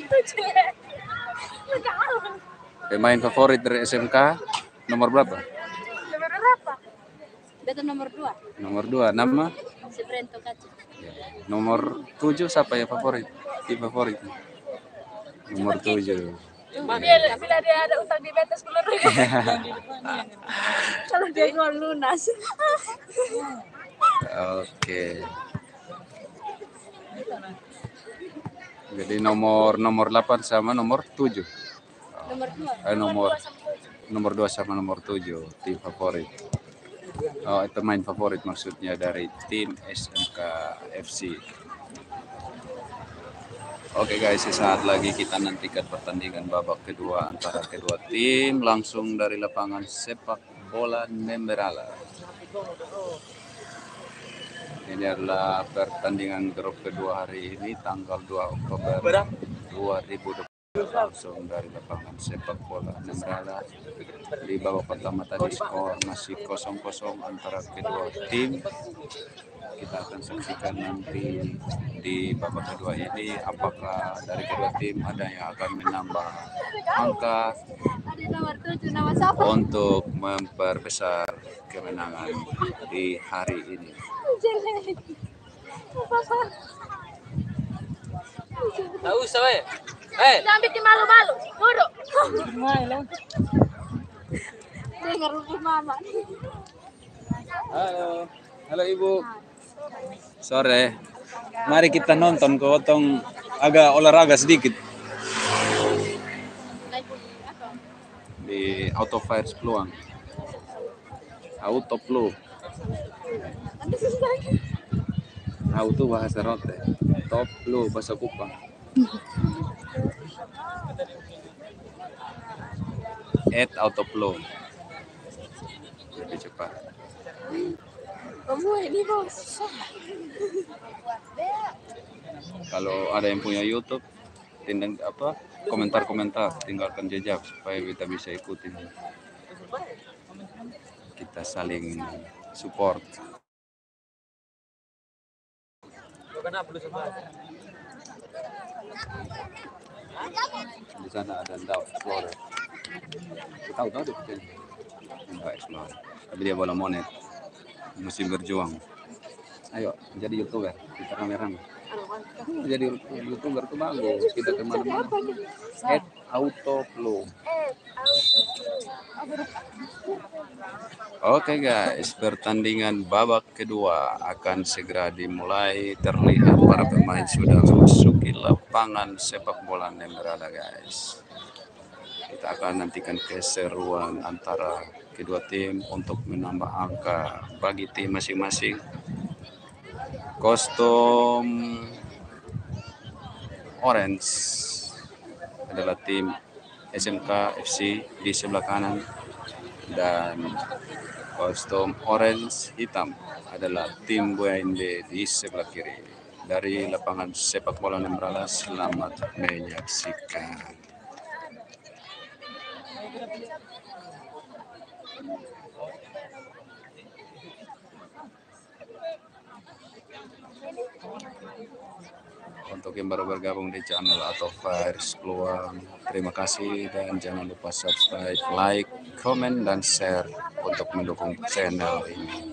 Pemain favorit dari SMK nomor berapa? Nomor berapa? Beta nomor 2. Nomor 2. Nama? Sebrento Kaci. Nomor 7 siapa ya favorit? Tim favorit. Nomor 7. Bila dia ada utang di beta 10.000. Kalau dia gol lunas. Oke. Jadi nomor 8 sama nomor 7. Nomor 2 sama nomor 7 tim favorit. Oh, itu main favorit maksudnya dari tim SMK FC. Oke guys, sesaat lagi kita nantikan pertandingan babak kedua antara kedua tim langsung dari lapangan sepak bola Nemberala. Ini adalah pertandingan grup kedua hari ini tanggal 2 Oktober 2020 langsung dari lapangan sepak bola Nemberala. Di babak pertama tadi skor masih 0-0 antara kedua tim. Kita akan saksikan nanti di babak kedua ini apakah dari kedua tim ada yang akan menambah angka untuk memperbesar kemenangan di hari ini. Tahu saya. Jangan bikin malu-malu. Duduk. Dengar rumah mama. Halo Ibu. Sore. Mari kita nonton kotong agak olahraga sedikit. Di Auto Fires Peluang. Auto Flu. Auto bahasa Rote. Top Flu bahasa Kupang. Auto Flu. Lebih cepat. Kamu ini bos. Kalau ada yang punya YouTube, komentar-komentar, tinggalkan jejak supaya kita bisa ikutin. Kita saling support. Di sana ada Dow Explorer. Tahu tuh Dow Explorer. Tapi dia bola monet. Musim berjuang. Ayo jadi YouTuber, kita rame-rame. Jadi YouTuber tuh bagus, kita kemana-mana. Auto Flow. Oke guys, pertandingan babak kedua akan segera dimulai. Terlihat para pemain sudah memasuki lapangan sepak bola Nemberala guys. Kita akan nantikan keseruan antara kedua tim untuk menambah angka bagi tim masing-masing. Kostum orange adalah tim SMK FC di sebelah kanan dan kostum orange hitam adalah tim BND di sebelah kiri. Dari lapangan sepak bola Nemberala, selamat menyaksikan. Untuk yang baru bergabung di channel Auto Fires Peluang, terima kasih dan jangan lupa subscribe, like, komen, dan share untuk mendukung channel ini.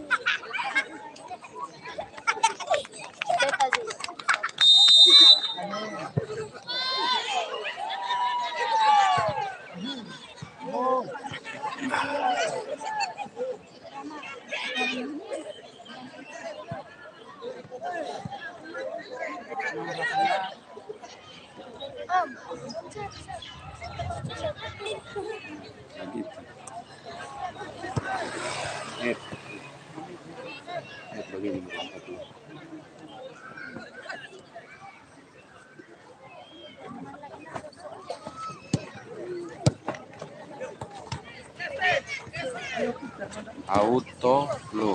Auto Flow.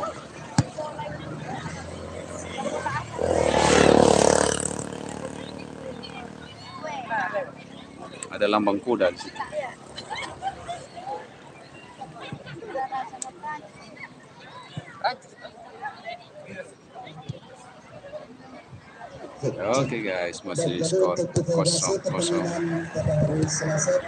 Ada lambang kuda di situ. Oke guys, masih skor Untuk 0-0. pertandingan pada hari Selasa